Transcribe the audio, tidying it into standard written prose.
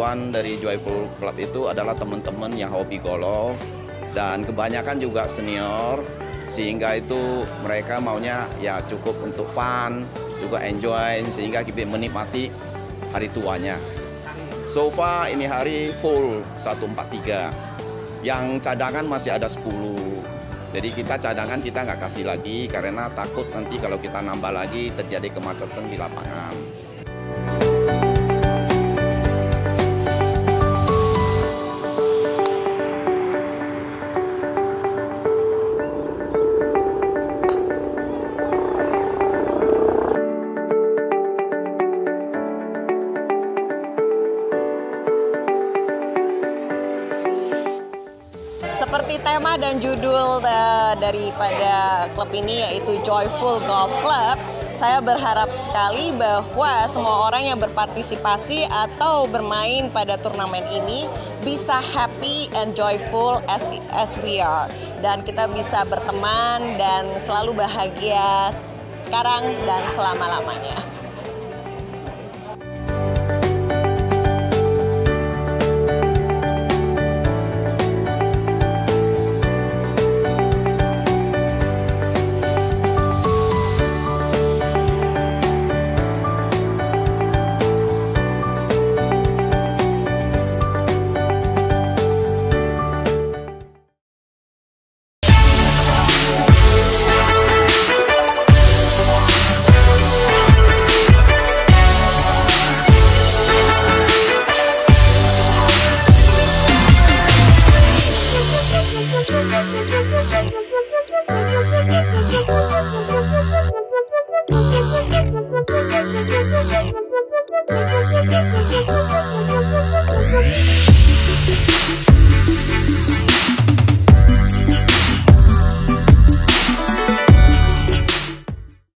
karyawan dari Joyful Club itu adalah teman-teman yang hobi golf dan kebanyakan juga senior, sehingga itu mereka maunya ya cukup untuk fun, juga enjoy, sehingga kita menikmati hari tuanya. So far ini hari full 143, yang cadangan masih ada 10. Jadi cadangan kita nggak kasih lagi karena takut nanti kalau kita nambah lagi terjadi kemacetan di lapangan. Seperti tema dan judul daripada klub ini yaitu Joyful Golf Club, saya berharap sekali bahwa semua orang yang berpartisipasi atau bermain pada turnamen ini bisa happy and joyful as we are. Dan kita bisa berteman dan selalu bahagia sekarang dan selama-lamanya.